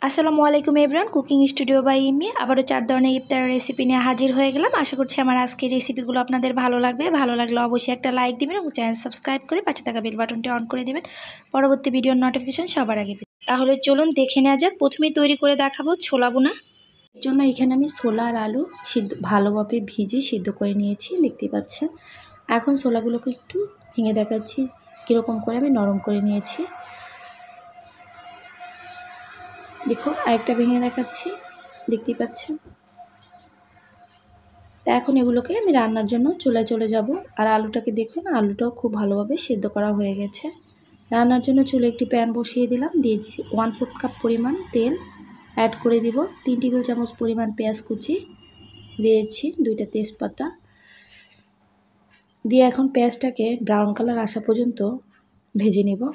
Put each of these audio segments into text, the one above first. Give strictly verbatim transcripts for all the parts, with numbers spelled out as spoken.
আসসালামু আলাইকুম everyone, cooking studio by Imi আবারও চার ধরনের ইফতারের রেসিপি নিয়ে হাজির হয়ে গেলাম। আশা করছি আমার আজকের রেসিপিগুলো আপনাদের ভালো লাগবে। ভালো লাগলে অবশ্যই একটা লাইক দিবেন এবং চ্যানেল সাবস্ক্রাইব করে পাশে থাকা বেল বাটনটি অন করে দেবেন পরবর্তী ভিডিওর নোটিফিকেশন সবার আগে। তাহলে চলুন দেখে নেওয়া যাক। প্রথমেই তৈরি করে দেখাবো ছোলা বোনা। এর জন্য এখানে আমি ছোলা আর আলু সিদ্ধ ভালোভাবে ভিজে সিদ্ধ করে নিয়েছি, দেখতে পাচ্ছেন। এখন ছোলাগুলোকে একটু ভেঙে দেখাচ্ছি কীরকম করে আমি নরম করে নিয়েছি। দেখো আরেকটা ভেঙে দেখাচ্ছি, দেখতেই পাচ্ছেন। তা এখন এগুলোকে আমি রান্নার জন্য চুলায় চলে যাব। আর আলুটাকে দেখুন, আলুটাও খুব ভালোভাবে সিদ্ধ করা হয়ে গেছে। রান্নার জন্য চুলে একটি প্যান বসিয়ে দিলাম, দিয়ে দিচ্ছি ওয়ান ফোর্থ কাপ পরিমাণ তেল, অ্যাড করে দিব তিন টেবিল চামচ পরিমাণ পেঁয়াজ কুচি, দিয়েছি দুইটা তেজপাতা দিয়ে এখন পেঁয়াজটাকে ব্রাউন কালার আসা পর্যন্ত ভেজে নেব।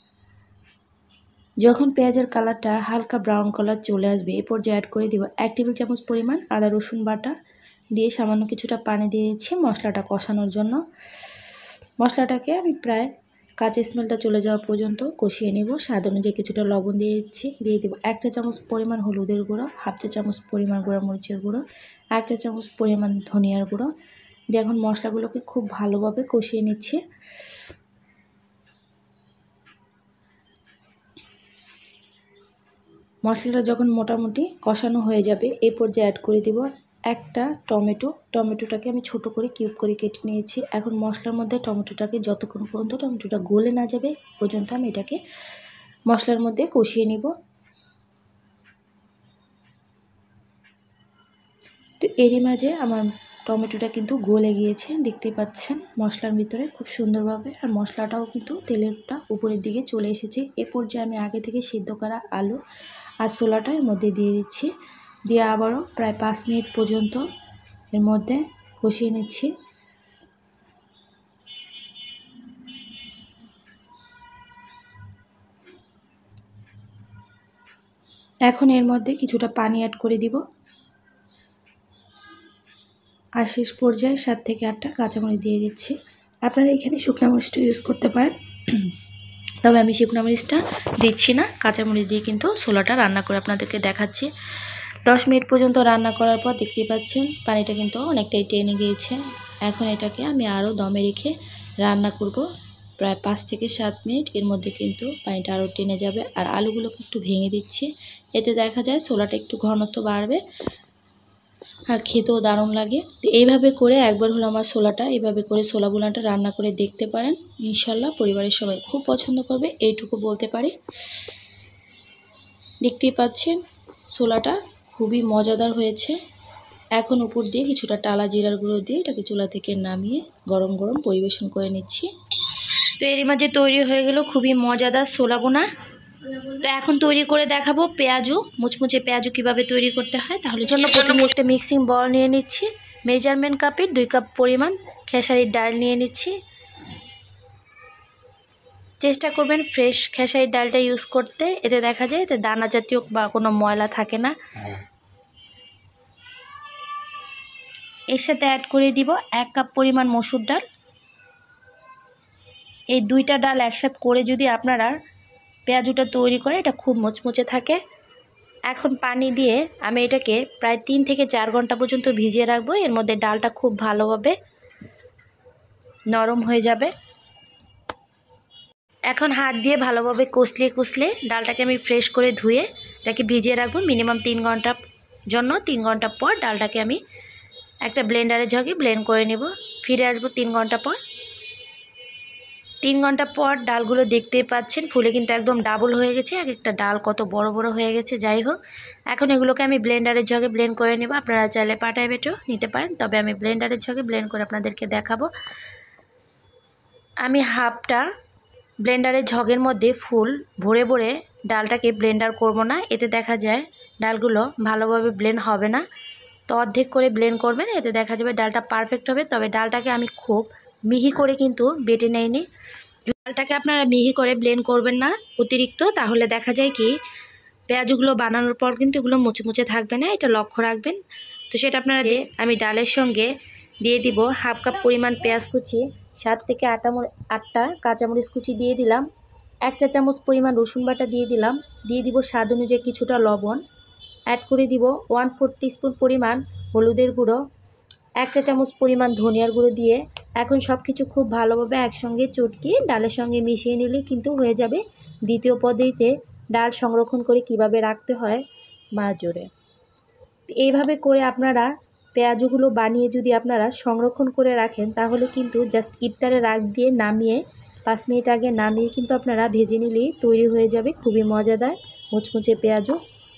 যখন পেঁয়াজের কালারটা হালকা ব্রাউন কালার চলে আসবে এ পর্যায়ে অ্যাড করে দিব এক টেবিল চামচ পরিমাণ আদা রসুন বাটা, দিয়ে সামান্য কিছুটা পানি দিয়েছি মশলাটা কষানোর জন্য। মশলাটাকে আমি প্রায় কাঁচা স্মেলটা চলে যাওয়া পর্যন্ত কষিয়ে নেব। স্বাদ অনুযায়ী কিছুটা লবণ দিয়েছি, দিয়ে দেবো এক চা চামচ পরিমাণ হলুদের গুঁড়ো, হাফ চা চামচ পরিমাণ গুঁড়া মরিচের গুঁড়ো, এক চা চামচ পরিমাণ ধনিয়ার গুঁড়ো দিয়ে এখন মশলাগুলোকে খুব ভালোভাবে কষিয়ে নিচ্ছি। মশলাটা যখন মোটামুটি কষানো হয়ে যাবে এই পর্যায়ে অ্যাড করে দিব একটা টমেটো। টমেটোটাকে আমি ছোট করে কিউব করে কেটে নিয়েছি। এখন মশলার মধ্যে টমেটোটাকে যতক্ষণ পর্যন্ত টমেটোটা গলে না যাবে পর্যন্ত আমি এটাকে মশলার মধ্যে কষিয়ে নিব। তো এরই মাঝে আমার টমেটোটা কিন্তু গলে গিয়েছে, দেখতে পাচ্ছেন মশলার ভিতরে খুব সুন্দরভাবে। আর মশলাটাও কিন্তু তেলেরটা উপরের দিকে চলে এসেছে। এ পর্যায়ে আমি আগে থেকে সিদ্ধ করা আলু আর ছোলাটা এর মধ্যে দিয়ে দিচ্ছি, দিয়ে আবারও প্রায় পাঁচ মিনিট পর্যন্ত এর মধ্যে কষিয়ে নিচ্ছি। এখন এর মধ্যে কিছুটা পানি অ্যাড করে দিব আর শেষ পর্যায়ে সাত থেকে আটটা কাঁচামরিচ দিয়ে দিচ্ছি। আপনারা এখানে শুকনো মরিচটা ইউজ করতে পারেন, তবে আমি শুকনো মরিচটা দিচ্ছি না। কাঁচামরিচ দিয়ে কিন্তু ছোলাটা রান্না করে আপনাদেরকে দেখাচ্ছি। দশ মিনিট পর্যন্ত রান্না করার পর দেখতেই পাচ্ছেন পানিটা কিন্তু অনেকটাই টেনে গিয়েছে। এখন এটাকে আমি আরও দমে রেখে রান্না করব প্রায় পাঁচ থেকে সাত মিনিট। এর মধ্যে কিন্তু পানিটা আরও টেনে যাবে। আর আলুগুলোকে একটু ভেঙে দিচ্ছি, এতে দেখা যায় ছোলাটা একটু ঘনত্ব বাড়বে আর খেতেও দারুণ লাগে। তো এইভাবে করে একবার হলো আমার ছোলাটা এইভাবে করে ছোলা বোনাটা রান্না করে দেখতে পারেন, ইনশাল্লাহ পরিবারের সবাই খুব পছন্দ করবে, এইটুকু বলতে পারি। দেখতেই পাচ্ছেন ছোলাটা খুবই মজাদার হয়েছে। এখন উপর দিয়ে কিছুটা টালা জিরার গুঁড়ো দিয়ে এটাকে চুলা থেকে নামিয়ে গরম গরম পরিবেশন করে নিচ্ছি। তো এরই মাঝে তৈরি হয়ে গেল খুবই মজাদার ছোলা বোনা। তো এখন তৈরি করে দেখাবো পেঁয়াজু, মুচমুচে পেঁয়াজু কিভাবে তৈরি করতে হয়। তাহলে জন্য প্রথমে একটা মিক্সিং বল নিয়ে নিচ্ছি। মেজারমেন্ট কাপের দুই কাপ পরিমাণ খেসারির ডাল নিয়ে নিচ্ছি। চেষ্টা করবেন ফ্রেশ খেসারির ডালটা ইউজ করতে, এতে দেখা যায় এতে দানা জাতীয় বা কোনো ময়লা থাকে না। এর সাথে অ্যাড করে দিব এক কাপ পরিমাণ মসুর ডাল। এই দুইটা ডাল একসাথে করে যদি আপনারা পেঁয়াজুটা তৈরি করে এটা খুব মুচমুচে থাকে। এখন পানি দিয়ে আমি এটাকে প্রায় তিন থেকে চার ঘন্টা পর্যন্ত ভিজিয়ে রাখবো। এর মধ্যে ডালটা খুব ভালোভাবে নরম হয়ে যাবে। এখন হাত দিয়ে ভালোভাবে কষলে কষলে ডালটাকে আমি ফ্রেশ করে ধুয়ে এটাকে ভিজিয়ে রাখবো মিনিমাম তিন ঘন্টার জন্য। তিন ঘন্টা পর ডালটাকে আমি একটা ব্লেন্ডারে ঝগে ব্লেন্ড করে নেব। ফিরে আসবো তিন ঘন্টা পর। তিন ঘন্টা পর ডালগুলো দেখতেই পাচ্ছেন ফুলে কিন্তু একদম ডাবল হয়ে গেছে। এক একটা ডাল কত বড় বড় হয়ে গেছে। যাই হোক, এখন এগুলোকে আমি ব্লেন্ডারের ঝগে ব্লেন্ড করে নেব। আপনারা চাইলে পাটায় বেটেও নিতে পারেন, তবে আমি ব্লেন্ডারের ঝগে ব্লেন্ড করে আপনাদেরকে দেখাবো। আমি হাফটা ব্লেন্ডারের ঝগের মধ্যে ফুল ভরে ভরে ডালটাকে ব্লেন্ডার করব না, এতে দেখা যায় ডালগুলো ভালোভাবে ব্লেন্ড হবে না। তো অর্ধেক করে ব্লেন্ড করবেন, এতে দেখা যাবে ডালটা পারফেক্ট হবে। তবে ডালটাকে আমি খুব মিহি করে কিন্তু বেটে নেইনি। ডালটাকে আপনারা মিহি করে ব্লেন্ড করবেন না অতিরিক্ত, তাহলে দেখা যায় কি পেঁয়াজগুলো বানানোর পর কিন্তু এগুলো মুচমুচে থাকবে না, এটা লক্ষ্য রাখবেন। তো সেটা আপনারা দিয়ে আমি ডালের সঙ্গে দিয়ে দিব হাফ কাপ পরিমাণ পেঁয়াজ কুচি, সাত থেকে আটা আটটা কাঁচামরিচ কুচি দিয়ে দিলাম, এক চা চামচ পরিমাণ রসুন বাটা দিয়ে দিলাম। দিয়ে দিব স্বাদ অনুযায়ী কিছুটা লবণ। অ্যাড করে দিব ওয়ান ফোর টিস্পুন পরিমাণ হলুদের গুঁড়ো, এক চা চামচ পরিমাণ ধনিয়ার গুঁড়ো দিয়ে এখন সব কিছু খুব ভালোভাবে একসঙ্গে চটকিয়ে ডালের সঙ্গে মিশিয়ে নিলে কিন্তু হয়ে যাবে দ্বিতীয় পদ্ধতিতে ডাল সংরক্ষণ করে কিভাবে রাখতে হয় মাছ জোরে। এইভাবে করে আপনারা পেঁয়াজগুলো বানিয়ে যদি আপনারা সংরক্ষণ করে রাখেন তাহলে কিন্তু জাস্ট ইফতারে রাখ দিয়ে নামিয়ে পাঁচ মিনিট আগে নামিয়ে কিন্তু আপনারা ভেজে নিলেই তৈরি হয়ে যাবে খুবই মজাদার মুচমুচে পেঁয়াজু।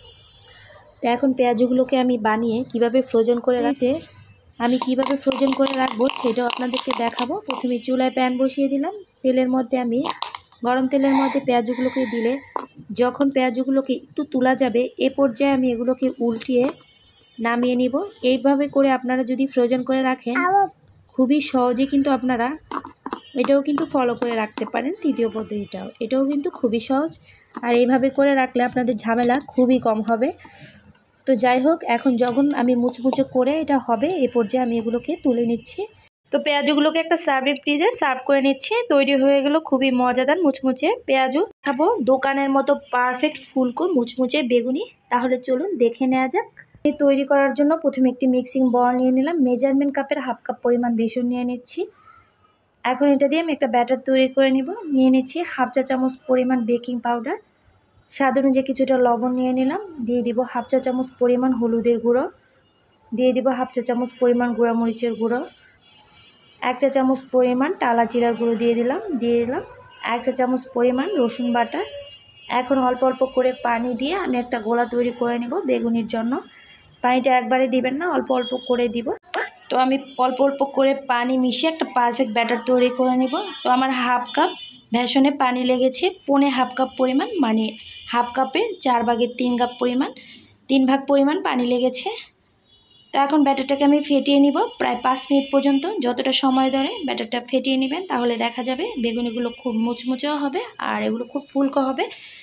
তো এখন পেঁয়াজগুলোকে আমি বানিয়ে কিভাবে ফ্রোজেন করে রাখতে আমি কিভাবে ফ্রোজেন করে রাখবো সেটাও আপনাদেরকে দেখাবো। প্রথমে চুলায় প্যান বসিয়ে দিলাম। তেলের মধ্যে আমি গরম তেলের মধ্যে পেঁয়াজগুলোকে দিলে যখন পেঁয়াজগুলোকে একটু তোলা যাবে এ পর্যায়ে আমি এগুলোকে উল্টিয়ে নামিয়ে নিব। এইভাবে করে আপনারা যদি ফ্রোজেন করে রাখেন খুবই সহজে কিন্তু আপনারা এটাও কিন্তু ফলো করে রাখতে পারেন। তৃতীয় পদ্ধতিটাও এটাও কিন্তু খুবই সহজ, আর এইভাবে করে রাখলে আপনাদের ঝামেলা খুবই কম হবে। তো যাই হোক, এখন যখন আমি মুচমুচে করে এটা হবে এ পর্যায়ে আমি এগুলোকে তুলে নিচ্ছি। তো পেঁয়াজগুলোকে একটা সার্ভিং প্লেটে সার্ভ করে নিচ্ছি। তৈরি হয়ে গেল খুবই মজাদার মুচমুচে পেঁয়াজু। খাবো দোকানের মতো পারফেক্ট ফুলকো মুচমুচে বেগুনি। তাহলে চলুন দেখে নেওয়া যাক। আমি তৈরি করার জন্য প্রথমে একটি মিক্সিং বল নিয়ে নিলাম। মেজারমেন্ট কাপের হাফ কাপ পরিমাণ বেসন নিয়ে নিচ্ছি। এখন এটা দিয়ে আমি একটা ব্যাটার তৈরি করে নিব। নিয়ে নিচ্ছি হাফ চা চামচ পরিমাণ বেকিং পাউডার, স্বাদ অনুযায়ী কিছুটা লবণ নিয়ে নিলাম। দিয়ে দিব হাফ চা চামচ পরিমাণ হলুদের গুঁড়ো, দিয়ে দিব হাফ চা চামচ পরিমাণ গুঁড়া মরিচের গুঁড়ো, এক চা চামচ পরিমাণ টালা জিরার গুঁড়ো দিয়ে দিলাম। দিয়ে দিলাম এক চা চামচ পরিমাণ রসুন বাটা। এখন অল্প অল্প করে পানি দিয়ে আমি একটা গোলা তৈরি করে নিব বেগুনির জন্য। পানিটা একবারে দিবেন না, অল্প অল্প করে দিব। তো আমি অল্প অল্প করে পানি মিশিয়ে একটা পারফেক্ট ব্যাটার তৈরি করে নিব। তো আমার হাফ কাপ বেসনে পানি লেগেছে পৌনে হাফ কাপ পরিমাণ, মানে হাফ কাপের চার ভাগের তিন কাপ পরিমাণ, তিন ভাগ পরিমাণ পানি লেগেছে। তো এখন ব্যাটারটাকে আমি ফেটিয়ে নিব প্রায় পাঁচ মিনিট পর্যন্ত। যতটা সময় ধরে ব্যাটারটা ফেটিয়ে নেবেন তাহলে দেখা যাবে বেগুনিগুলো খুব মুচমুচেও হবে আর এগুলো খুব ফুলকো হবে।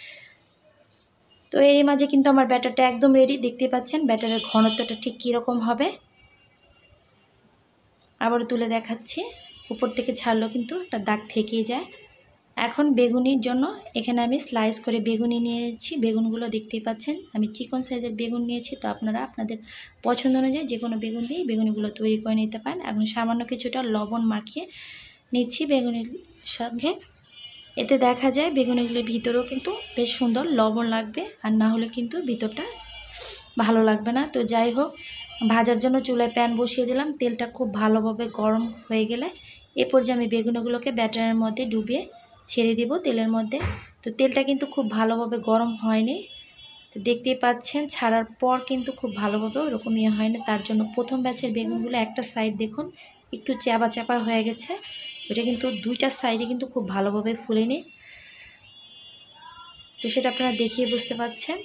তো এরই মাঝে কিন্তু আমার ব্যাটারটা একদম রেডি। দেখতে পাচ্ছেন ব্যাটারের ঘনত্বটা ঠিক কীরকম হবে। আবারও তুলে দেখাচ্ছি, উপর থেকে ছাড়লেও কিন্তু একটা দাগ থেকেই যায়। এখন বেগুনির জন্য এখানে আমি স্লাইস করে বেগুনি নিয়েছি। বেগুনগুলো দেখতেই পাচ্ছেন আমি চিকন সাইজের বেগুন নিয়েছি। তো আপনারা আপনাদের পছন্দ অনুযায়ী যে কোনো বেগুন দিয়ে বেগুনিগুলো তৈরি করে নিতে পারেন। এখন সামান্য কিছুটা লবণ মাখিয়ে নিচ্ছি বেগুনির সঙ্গে। এতে দেখা যায় বেগুনিগুলির ভিতরেও কিন্তু বেশ সুন্দর লবণ লাগবে, আর না হলে কিন্তু ভিতরটা ভালো লাগবে না। তো যাই হোক, ভাজার জন্য চুলায় প্যান বসিয়ে দিলাম। তেলটা খুব ভালোভাবে গরম হয়ে গেলে এ পর্যায়ে আমি বেগুনিগুলোকে ব্যাটারের মধ্যে ডুবিয়ে ছেড়ে দিব তেলের মধ্যে। তো তেলটা কিন্তু খুব ভালোভাবে গরম হয়নি। তো দেখতেই পাচ্ছেন ছাড়ার পর কিন্তু খুব ভালোভাবে ওরকম ইয়ে হয়নি। তার জন্য প্রথম ব্যাচের বেগুনগুলো একটা সাইড দেখুন একটু চ্যাপা চ্যাপা হয়ে গেছে, ওটা কিন্তু দুইটা সাইডে কিন্তু খুব ভালোভাবে ফুলেনি। তো সেটা আপনারা দেখিয়ে বুঝতে পাচ্ছেন।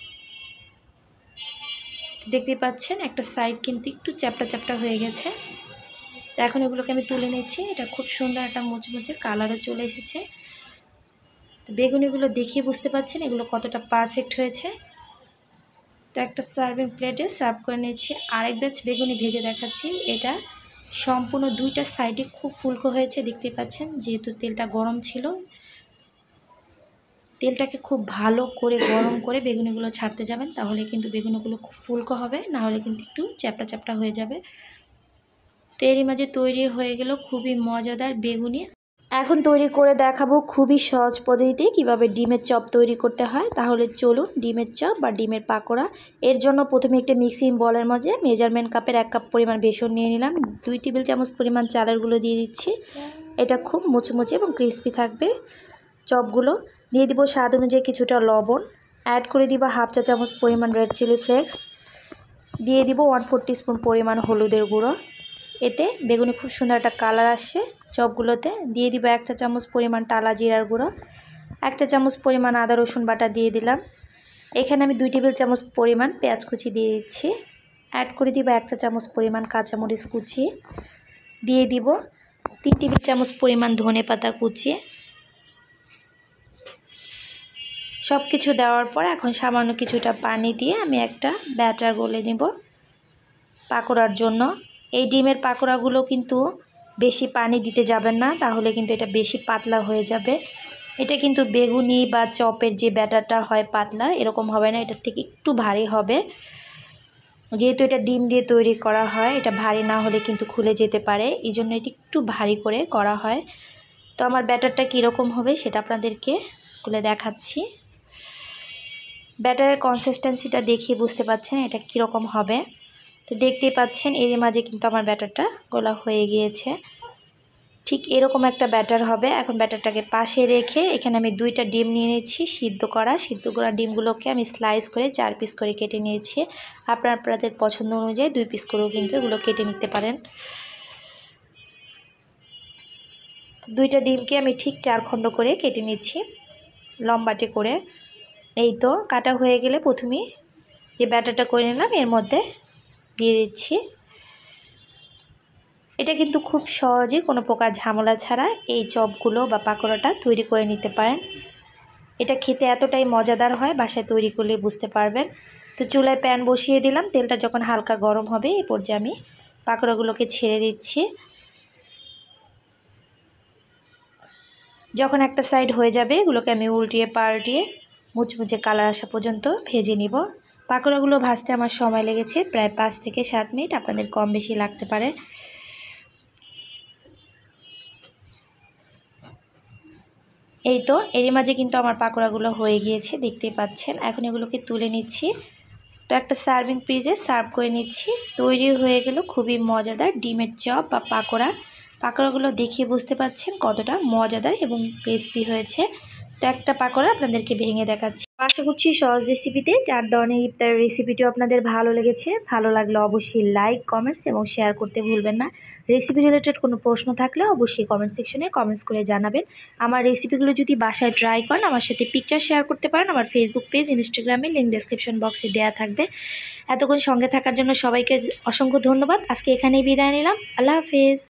দেখতেই পাচ্ছেন একটা সাইড কিন্তু একটু চ্যাপটা চ্যাপটা হয়ে গেছে। তো এখন এগুলোকে আমি তুলে নিচ্ছি। এটা খুব সুন্দর একটা মুচমুচে কালারও চলে এসেছে। তো বেগুনিগুলো দেখিয়ে বুঝতে পাচ্ছেন এগুলো কতটা পারফেক্ট হয়েছে। তো একটা সার্ভিং প্লেটে সার্ভ করে নিচ্ছি। আরেক ব্যাচ বেগুনি ভেজে দেখাচ্ছি। এটা সম্পূর্ণ দুইটা সাইডে খুব ফুলকো হয়েছে। দেখতে পাচ্ছেন যেহেতু তেলটা গরম ছিল, তেলটাকে খুব ভালো করে গরম করে বেগুনিগুলো ছাড়তে যাবেন, তাহলে কিন্তু বেগুনিগুলো খুব ফুলকো হবে, না হলে কিন্তু একটু চ্যাপটা চ্যাপটা হয়ে যাবে। তো এরই মাঝে তৈরি হয়ে গেল খুবই মজাদার বেগুনি। এখন তৈরি করে দেখাবো খুবই সহজ পদ্ধতিতে কিভাবে ডিমের চপ তৈরি করতে হয়। তাহলে চলুন ডিমের চপ বা ডিমের পাকোড়া। এর জন্য প্রথমে একটা মিক্সিং বলের মধ্যে মেজারমেন্ট কাপের এক কাপ পরিমাণ বেসন নিয়ে নিলাম। দুই টেবিল চামচ পরিমাণ চালের গুঁড়ো দিয়ে দিচ্ছি। এটা খুব মুচমুচে এবং ক্রিস্পি থাকবে চপগুলো। দিয়ে দিব স্বাদ অনুযায়ী কিছুটা লবণ, অ্যাড করে দিব হাফ চা চামচ পরিমাণ রেড চিলি ফ্লেক্স, দিয়ে দিব ওয়ান ফোর টিস্পুন পরিমাণ হলুদের গুঁড়ো। এতে বেগুনি খুব সুন্দর একটা কালার আসছে চপগুলোতে। দিয়ে দিব এক চা চামচ পরিমাণ টালা জিরার গুঁড়ো, এক চা চামচ পরিমাণ আদা রসুন বাটা দিয়ে দিলাম। এখানে আমি দুই টেবিল চামচ পরিমাণ পেঁয়াজ কুচি দিয়ে দিচ্ছি। অ্যাড করে দিব এক চা চামচ পরিমাণ কাঁচামরিচ কুচি, দিয়ে দিব তিন টেবিল চামচ পরিমাণ ধনে পাতা কুচি। সব কিছু দেওয়ার পর এখন সামান্য কিছুটা পানি দিয়ে আমি একটা ব্যাটার গলে নেব পাকোড়ার জন্য। এই ডিমের পাকোড়াগুলো কিন্তু বেশি পানি দিতে যাবেন না, তাহলে কিন্তু এটা বেশি পাতলা হয়ে যাবে। এটা কিন্তু বেগুনি বা চপের যে ব্যাটারটা হয় পাতলা এরকম হবে না, এটার থেকে একটু ভারী হবে। যেহেতু এটা ডিম দিয়ে তৈরি করা হয়, এটা ভারী না হলে কিন্তু খুলে যেতে পারে, এই জন্য এটি একটু ভারী করে করা হয়। তো আমার ব্যাটারটা কীরকম হবে সেটা আপনাদেরকে খুলে দেখাচ্ছি। ব্যাটারের কনসিস্টেন্সিটা দেখিয়ে বুঝতে পারছেন এটা কীরকম হবে। তো দেখতেই পাচ্ছেন এর মাঝে কিন্তু আমার ব্যাটারটা গোলা হয়ে গিয়েছে। ঠিক এরকম একটা ব্যাটার হবে। এখন ব্যাটারটাকে পাশে রেখে এখানে আমি দুইটা ডিম নিয়ে নিচ্ছি, সিদ্ধ করা সিদ্ধ করা ডিমগুলোকে আমি স্লাইস করে চার পিস করে কেটে নিয়েছি। আপনার আপনাদের পছন্দ অনুযায়ী দুই পিস করেও কিন্তু এগুলো কেটে নিতে পারেন। দুইটা ডিমকে আমি ঠিক চার খণ্ড করে কেটে নিচ্ছি লম্বাটে করে। এই তো কাটা হয়ে গেলে প্রথমেই যে ব্যাটারটা করে নিলাম এর মধ্যে দিয়ে দিচ্ছি। এটা কিন্তু খুব সহজে কোনো প্রকার ঝামেলা ছাড়া এই চপগুলো বা পাকোড়াটা তৈরি করে নিতে পারেন। এটা খেতে এতটাই মজাদার হয়, বাসায় তৈরি করলে বুঝতে পারবেন। তো চুলায় প্যান বসিয়ে দিলাম, তেলটা যখন হালকা গরম হবে এই পর্যায়ে আমি পাকোড়াগুলোকে ছেড়ে দিচ্ছি। যখন একটা সাইড হয়ে যাবে এগুলোকে আমি উল্টিয়ে পাল্টিয়ে মুচমুচে কালার আসা পর্যন্ত ভেজে নিব। পাকোড়াগুলো ভাজতে আমার সময় লেগেছে প্রায় পাঁচ থেকে সাত মিনিট, আপনাদের কম বেশি লাগতে পারে। এই তো এরই মাঝে কিন্তু আমার পাকোড়াগুলো হয়ে গিয়েছে, দেখতেই পাচ্ছেন। এখন এগুলোকে তুলে নিচ্ছি। তো একটা সার্ভিং পিসে সার্ভ করে নিচ্ছি। তৈরি হয়ে গেল খুবই মজাদার ডিমের চপ বা পাকোড়া। পাকোড়াগুলো দেখে বুঝতে পাচ্ছেন কতটা মজাদার এবং ক্রিস্পি হয়েছে। তো একটা পাকোড়া আপনাদেরকে ভেঙে দেখাচ্ছি। আশা করছি সহজ রেসিপিতে চার ধরনের ইফতার রেসিপিটিও আপনাদের ভালো লেগেছে। ভালো লাগলে অবশ্যই লাইক, কমেন্টস এবং শেয়ার করতে ভুলবেন না। রেসিপি রিলেটেড কোনো প্রশ্ন থাকলে অবশ্যই কমেন্ট সেকশনে কমেন্টস করে জানাবেন। আমার রেসিপিগুলো যদি বাসায় ট্রাই করেন আমার সাথে পিকচার শেয়ার করতে পারেন। আমার ফেসবুক পেজ, ইনস্টাগ্রামে লিঙ্ক ডেসক্রিপশন বক্সে দেওয়া থাকবে। এতক্ষণ সঙ্গে থাকার জন্য সবাইকে অসংখ্য ধন্যবাদ। আজকে এখানেই বিদায় নিলাম। আল্লাহ হাফেজ।